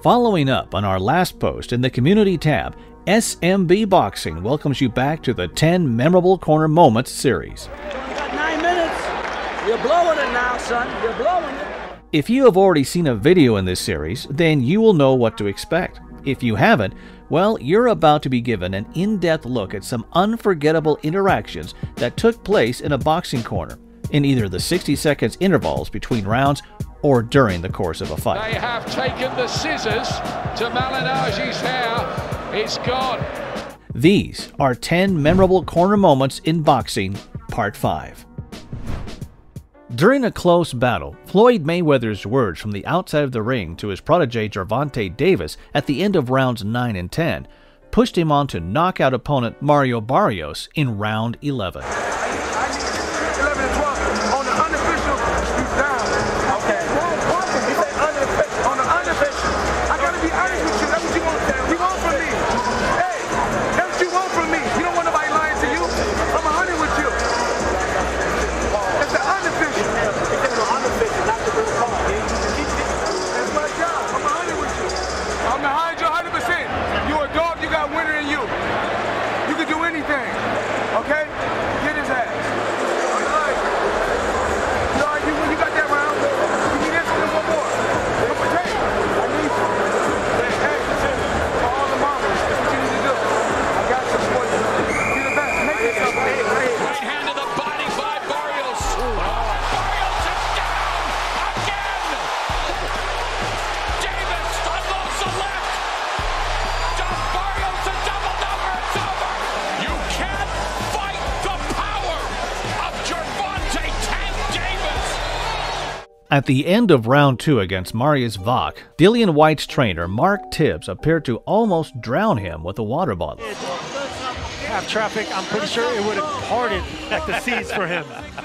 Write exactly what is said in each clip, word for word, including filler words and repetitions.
Following up on our last post in the community tab, S M B Boxing welcomes you back to the ten Memorable Corner Moments series. You only got nine minutes. You're blowing it now, son. You're blowing it. If you have already seen a video in this series, then you will know what to expect. If you haven't, well, you're about to be given an in-depth look at some unforgettable interactions that took place in a boxing corner, in either the sixty seconds intervals between rounds or during the course of a fight. They have taken the scissors to Malinage's hair. It's gone. These are ten memorable corner moments in boxing, part five. During a close battle, Floyd Mayweather's words from the outside of the ring to his protege Gervonta Davis at the end of rounds nine and ten pushed him on to knock out opponent Mario Barrios in round eleven. At the end of round two against Marius Wach, Dillian Whyte's trainer Mark Tibbs appeared to almost drown him with a water bottle. Half traffic, I'm pretty sure it would have parted at the seas for him.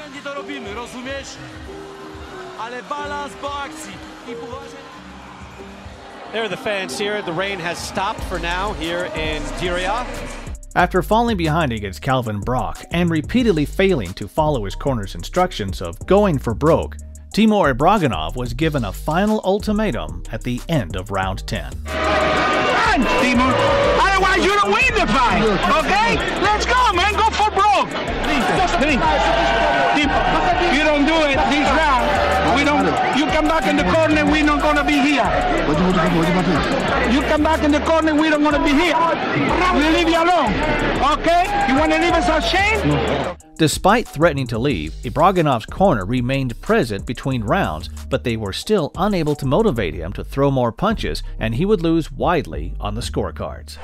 There are the fans here. The rain has stopped for now here in Diriyah. After falling behind against Calvin Brock and repeatedly failing to follow his corner's instructions of going for broke, Timur Ibraghimov was given a final ultimatum at the end of round ten. Run, Timur! Otherwise you don't win the fight, okay? Let's go, man! Go for broke! Please, you don't do it this round. We don't. You come back in the corner, we're not gonna be here. You come back in the corner, we don't gonna be here. We leave you alone, okay? You wanna leave us ashamed? Despite threatening to leave, Ibraghimov's corner remained present between rounds, but they were still unable to motivate him to throw more punches, and he would lose widely on the scorecards.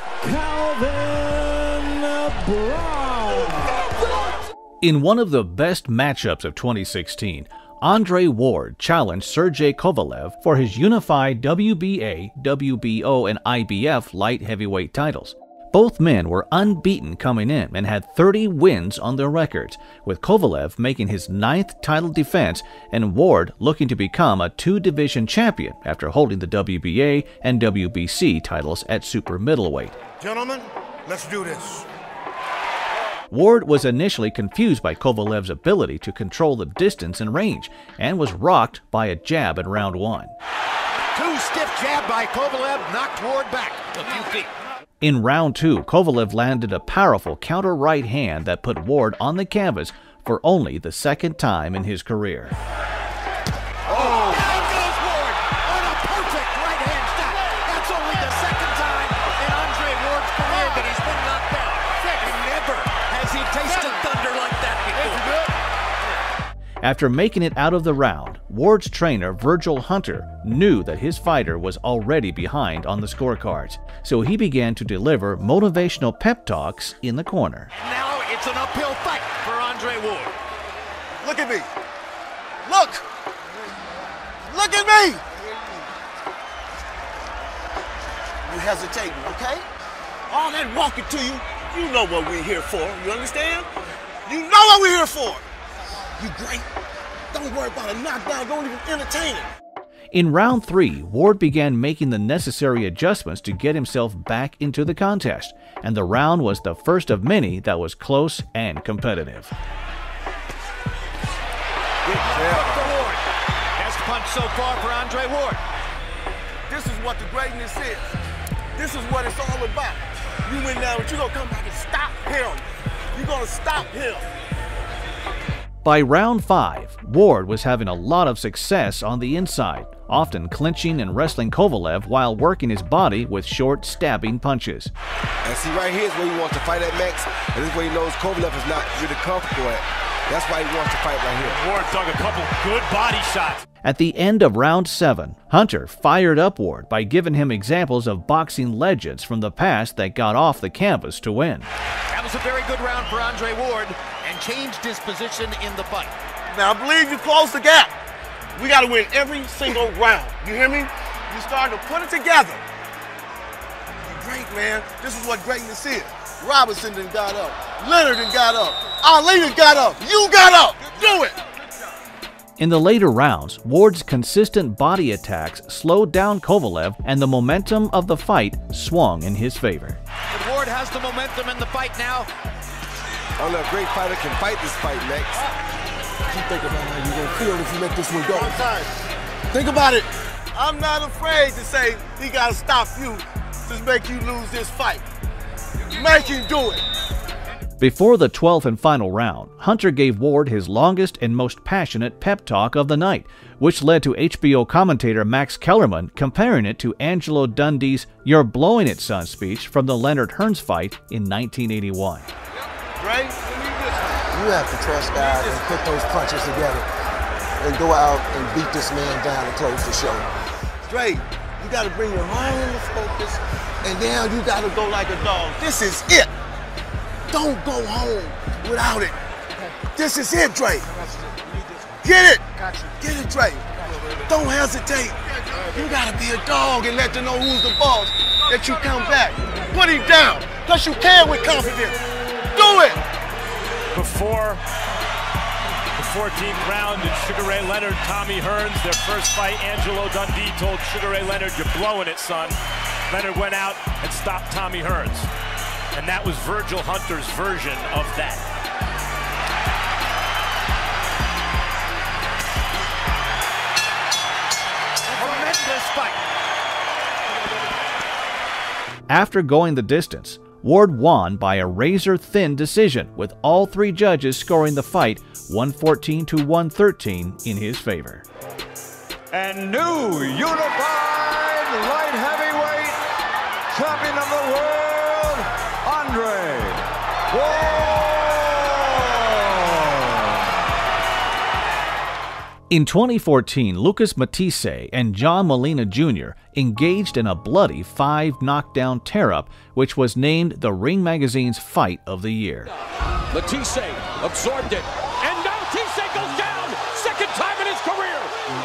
In one of the best matchups of twenty sixteen, Andre Ward challenged Sergey Kovalev for his unified W B A, W B O, and I B F light heavyweight titles. Both men were unbeaten coming in and had thirty wins on their records, with Kovalev making his ninth title defense and Ward looking to become a two-division champion after holding the W B A and W B C titles at super middleweight. Gentlemen, let's do this. Ward was initially confused by Kovalev's ability to control the distance and range and was rocked by a jab in round one. Two stiff jab by Kovalev knocked Ward back a few feet. In round two, Kovalev landed a powerful counter right hand that put Ward on the canvas for only the second time in his career. Oh! Down goes Ward on a perfect right hand shot. That's only the second time in Andre Ward's career that he's been knocked down. And never has he tasted thunder like that before. After making it out of the round, Ward's trainer Virgil Hunter knew that his fighter was already behind on the scorecards, so he began to deliver motivational pep talks in the corner. And now it's an uphill fight for Andre Ward. Look at me. Look. Look at me. You hesitating, okay? All that walking to you, you know what we're here for. You understand? You know what we're here for. You great. Don't worry about a knockdown. Don't even entertain it. In round three, Ward began making the necessary adjustments to get himself back into the contest, and the round was the first of many that was close and competitive. Good jab for Ward. Best punch so far for Andre Ward. This is what the greatness is. This is what it's all about. You win now, but you're gonna come back and stop him. You're gonna stop him. By round five, Ward was having a lot of success on the inside, often clinching and wrestling Kovalev while working his body with short, stabbing punches. And see, right here is where he wants to fight at Max, and this is where he knows Kovalev is not really comfortable at. That's why he wants to fight right here. Ward dug a couple good body shots. At the end of round seven, Hunter fired up Ward by giving him examples of boxing legends from the past that got off the canvas to win. That was a very good round for Andre Ward and changed his position in the fight. Now, I believe you closed the gap. We got to win every single round. You hear me? You starting to put it together. You're great, man. This is what greatness is. Robinson done got up. Leonard done got up. Ali done got up. You got up. Do it. In the later rounds, Ward's consistent body attacks slowed down Kovalev, and the momentum of the fight swung in his favor. But Ward has the momentum in the fight now. Only a great fighter can fight this fight, Max. You think about how you're gonna feel if you let this one go. Think about it. I'm not afraid to say he gotta stop you to make you lose this fight. Make him do it. Before the twelfth and final round, Hunter gave Ward his longest and most passionate pep talk of the night, which led to H B O commentator Max Kellerman comparing it to Angelo Dundee's "You're blowing it, son" speech from the Leonard Hearns fight in nineteen eighty-one. Right? You have to trust God and put those punches together and go out and beat this man down and close the show. Straight. You got to bring your mind into focus, and now you got to go like a dog. This is it. Don't go home without it. This is it, Dre. Get it. Get it, Dre. Don't hesitate. You got to be a dog and let them know who's the boss, that you come back. Put him down, because you can with confidence. Do it. Before the fourteenth round in Sugar Ray Leonard, Tommy Hearns, their first fight, Angelo Dundee told Sugar Ray Leonard, "You're blowing it, son." Leonard went out and stopped Tommy Hearns. And that was Virgil Hunter's version of that. Tremendous fight. After going the distance, Ward won by a razor-thin decision, with all three judges scoring the fight one fourteen to one thirteen in his favor. And new unified light heavyweight champion of the world, Andre Ward. In twenty fourteen, Lucas Matthysse and John Molina Junior engaged in a bloody five knockdown tear-up, which was named the Ring Magazine's Fight of the Year. Matthysse absorbed it, and now Matthysse goes down, second time in his career.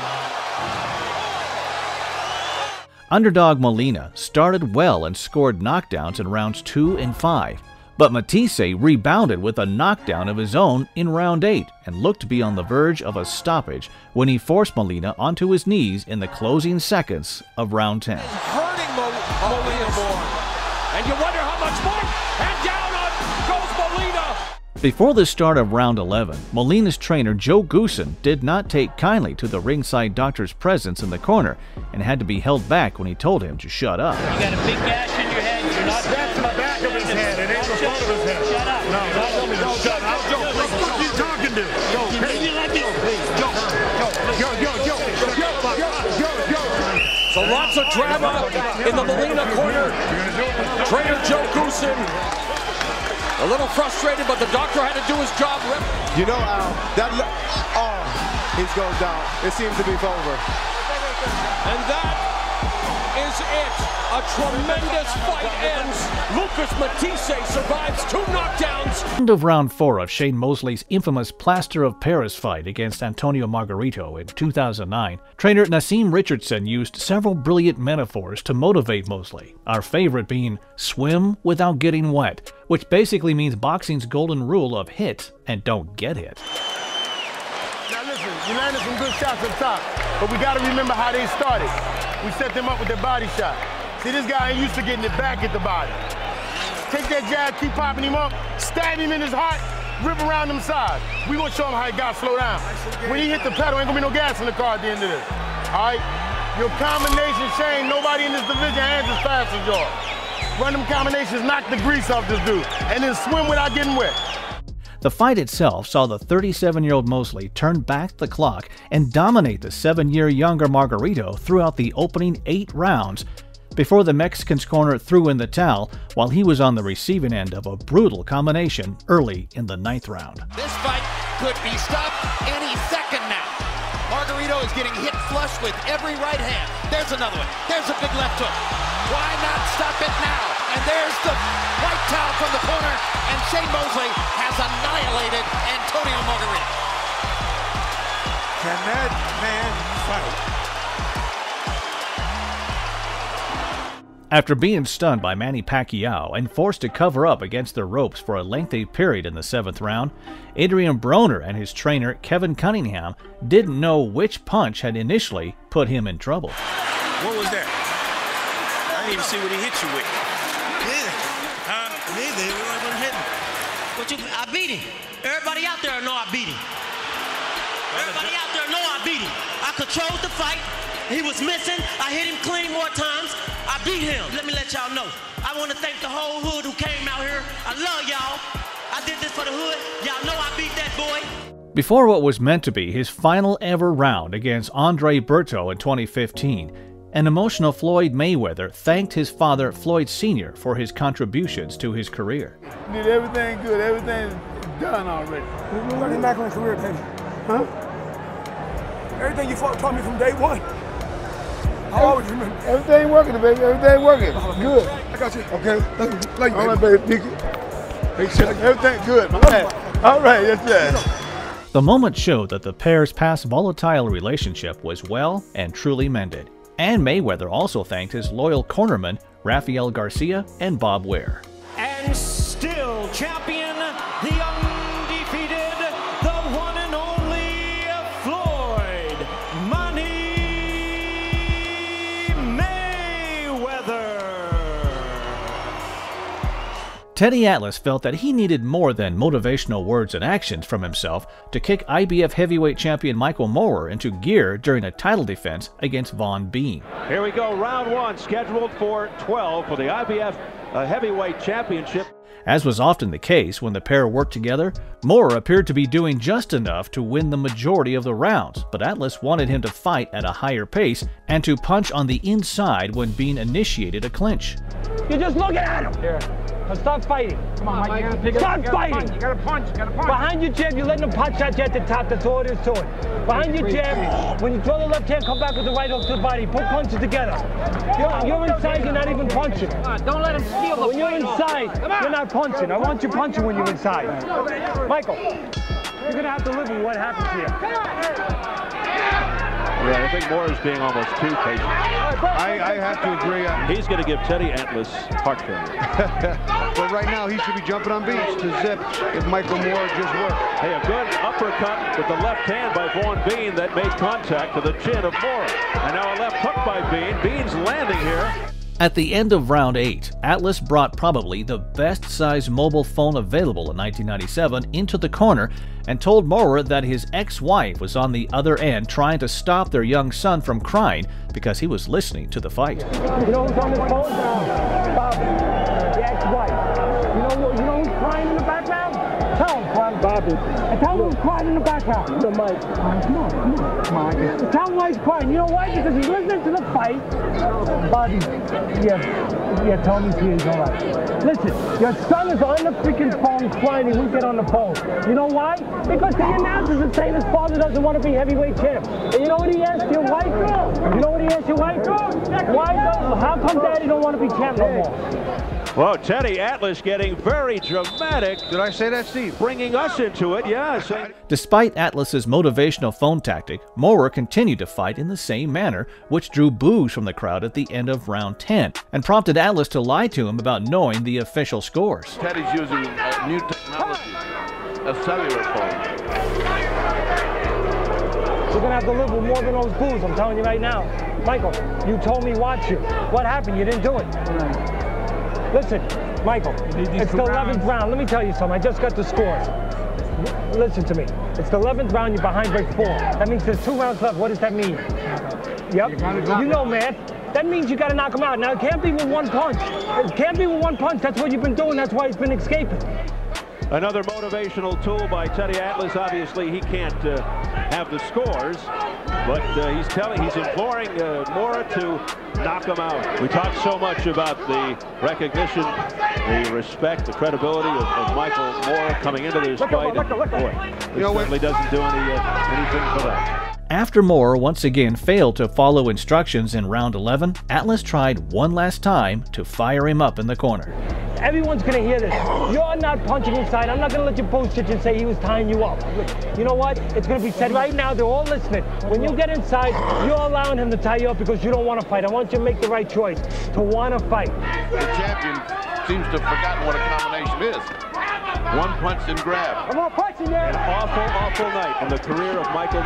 Underdog Molina started well and scored knockdowns in rounds two and five, but Matthysse rebounded with a knockdown of his own in round eight and looked to be on the verge of a stoppage when he forced Molina onto his knees in the closing seconds of round ten. Hurting Mo Molina more, and you wonder how much more, and down on goes Molina. Before the start of round eleven, Molina's trainer Joe Goosen did not take kindly to the ringside doctor's presence in the corner and had to be held back when he told him to shut up. You got a big gash in your head. You're not That's the back of his head. It ain't the front of his head. Shut up. No, no, no, no, shut up. Joe, what the fuck are you talking to? Yo, You let me. yo, yo, yo, yo, yo, yo, yo. So lots of drama in the Molina corner. Trainer Joe Goosen a little frustrated, but the doctor had to do his job. You know, Al, that arm, he's going down. It seems to be over. And that is it. A tremendous fight ends. Lucas Matthysse survives two knockdowns. End of round four of Shane Mosley's infamous Plaster of Paris fight against Antonio Margarito in two thousand nine, trainer Nassim Richardson used several brilliant metaphors to motivate Mosley, our favorite being swim without getting wet, which basically means boxing's golden rule of hit and don't get hit. Now listen, you landed some good shots up top, but we got to remember how they started. We set them up with their body shot. See, this guy ain't used to getting it back at the body. Take that jab, keep popping him up, stab him in his heart, rip around them sides. We gonna show him how he got to slow down. When he hit the pedal, ain't gonna be no gas in the car at the end of this. All right? Your combination, Shane, nobody in this division hands as fast as yours. Run them combinations, knock the grease off this dude, and then swim without getting wet. The fight itself saw the thirty-seven-year-old Mosley turn back the clock and dominate the seven-year younger Margarito throughout the opening eight rounds before the Mexican's corner threw in the towel while he was on the receiving end of a brutal combination early in the ninth round. This fight could be stopped any second now. Margarito is getting hit flush with every right hand. There's another one. There's a big left hook. Why not stop it now? And there's the white towel from the corner, and Shane Mosley has annihilated Antonio Margarito. Can that man fight? After being stunned by Manny Pacquiao and forced to cover up against the ropes for a lengthy period in the seventh round, Adrian Broner and his trainer Kevin Cunningham didn't know which punch had initially put him in trouble. What was that? I didn't even see what he hit you with. Neither. Huh? Neither. It wasn't hitting. But you, I beat him. Everybody out there know I beat him. Everybody out there know I beat him. I controlled the fight. He was missing. I hit him clean more times. I beat him. Let me let y'all know. I want to thank the whole hood who came out here. I love y'all. I did this for the hood. Y'all know I beat that boy. Before what was meant to be his final ever round against Andre Berto in twenty fifteen, an emotional Floyd Mayweather thanked his father Floyd Senior for his contributions to his career. You did everything good. Everything is done already. Looking back on the career, baby. Huh? Everything you taught me from day one. I always remember. Everything working, baby. Everything working. Good. I got you. Okay. Love you, love you, all right, baby. Pick it. Everything good. My man. All right. Yes, yes. The moment showed that the pair's past volatile relationship was well and truly mended. And Mayweather also thanked his loyal cornermen, Rafael Garcia and Bob Ware. And still champion, the undefeated, the one and only Floyd Money Mayweather. Teddy Atlas felt that he needed more than motivational words and actions from himself to kick I B F heavyweight champion Michael Moorer into gear during a title defense against Von Bean. Here we go, round one, scheduled for twelve for the I B F uh, heavyweight championship. As was often the case when the pair worked together, Moorer appeared to be doing just enough to win the majority of the rounds, but Atlas wanted him to fight at a higher pace and to punch on the inside when Bean initiated a clinch. You're just looking at him. Here. Now stop fighting. Come on, Mike. You gotta pick it stop up. You fighting. Punch. You gotta punch. You gotta punch. Behind your jab, you're letting them punch at you at the top. That's all it is to it. Behind your jab, when you throw the left hand, come back with the right hook to the body. Put punches together. You're, you're inside, you're not even punching. Don't let him steal the When you're inside, you're not punching. I want you punching when you're inside. Michael, you're gonna have to live with what happens here. Yeah, I think Moore's being almost too patient. I, I have to agree. On He's going to give Teddy Atlas heart failure. But right now, he should be jumping on beats to zip if Michael Moore just worked. Hey, a good uppercut with the left hand by Von Bean that made contact to the chin of Moore. And now a left hook by Bean. Bean's landing here. At the end of round eight, Atlas brought probably the best-sized mobile phone available in nineteen ninety-seven into the corner and told Moorer that his ex-wife was on the other end trying to stop their young son from crying because he was listening to the fight. You know who's on the phone? Bobby, the ex-wife. You know, you know who's crying in the background? Tell him, Bobby. Bobby. And tell him who's crying in the background. The mic. Come on, come on, come on. Tell him why he's crying. You know why? Because he's listening to the fight. Bobby, yeah, yeah, tell me he's all right. Listen, your son is on the freaking phone crying. He won't get on the phone. You know why? Because the announcers are saying his father doesn't want to be heavyweight champ. And you know what he asked your wife? You know what he asked your wife? Why don't, how come Daddy don't want to be champ no more? Well, Teddy Atlas getting very dramatic. Did I say that, Steve? Bringing us into it, yeah. Saying... Despite Atlas's motivational phone tactic, Moorer continued to fight in the same manner, which drew boos from the crowd at the end of round ten, and prompted Atlas to lie to him about knowing the official scores. Teddy's using a new technology, a cellular phone. You're gonna have to live with more than those boos, I'm telling you right now. Michael, you told me watch you. What happened? You didn't do it. Listen, Michael, it's the eleventh round. Let me tell you something. I just got the scores. Listen to me. It's the eleventh round. You're behind by four. That means there's two rounds left. What does that mean? Yep. You know, man. That means you got to knock him out. Now, it can't be with one punch. It can't be with one punch. That's what you've been doing. That's why he's been escaping. Another motivational tool by Teddy Atlas. Obviously, he can't uh, have the scores, but uh, he's telling, he's imploring uh, Mora to knock him out. We talked so much about the recognition, the respect, the credibility of, of Michael Mora coming into this look fight. Look, look, look, boy, he certainly doesn't do any uh, anything for that. After Mora once again failed to follow instructions in round eleven, Atlas tried one last time to fire him up in the corner. Everyone's going to hear this. You're not punching inside. I'm not going to let you bullshit and say he was tying you up. You know what? It's going to be said right now. They're all listening. When you get inside, you're allowing him to tie you up because you don't want to fight. I want you to make the right choice, to want to fight. The champion seems to have forgotten what a combination is. One punch and grab. I'm on punching there. An awful, awful night in the career of Michael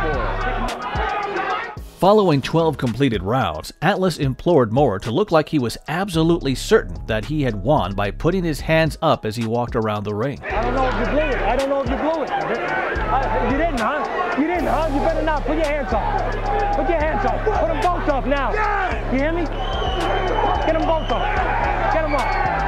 Mora. Following twelve completed rounds, Atlas implored Mora to look like he was absolutely certain that he had won by putting his hands up as he walked around the ring. I don't know if you blew it. I don't know if you blew it. Uh, you didn't, huh? You didn't, huh? You better not. Put your hands up. Put your hands up. Put them both up now. You hear me? Get them both up. Get them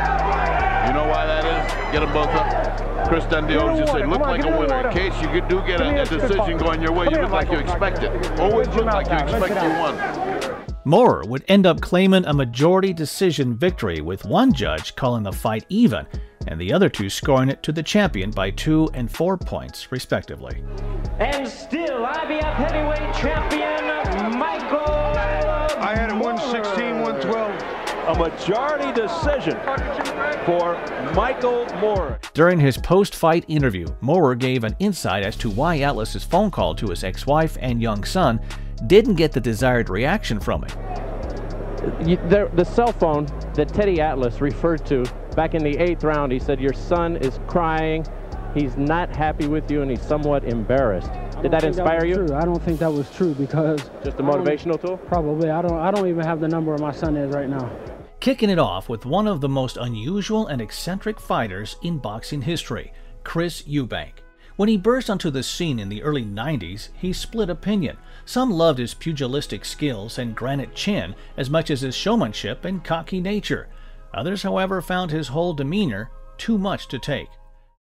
up. You know why that is? Get them both up. Chris Dundee always just said, look like a winner. In case you do get a, a decision going your way, you look like you expected. Always look like you expect you won. Mora would end up claiming a majority decision victory, with one judge calling the fight even, and the other two scoring it to the champion by two and four points, respectively. And still, I B F heavyweight champion, Michael I had it one sixteen, one twelve. A majority decision for Michael Mora. During his post-fight interview, Mora gave an insight as to why Atlas's phone call to his ex-wife and young son didn't get the desired reaction from him. You, the, the cell phone that Teddy Atlas referred to back in the eighth round, he said, your son is crying, he's not happy with you, and he's somewhat embarrassed. Did that inspire that you? True. I don't think that was true because... Just a motivational tool? Probably. I don't, I don't even have the number where my son is right now. Kicking it off with one of the most unusual and eccentric fighters in boxing history, Chris Eubank. When he burst onto the scene in the early nineties, he split opinion. Some loved his pugilistic skills and granite chin as much as his showmanship and cocky nature. Others, however, found his whole demeanor too much to take.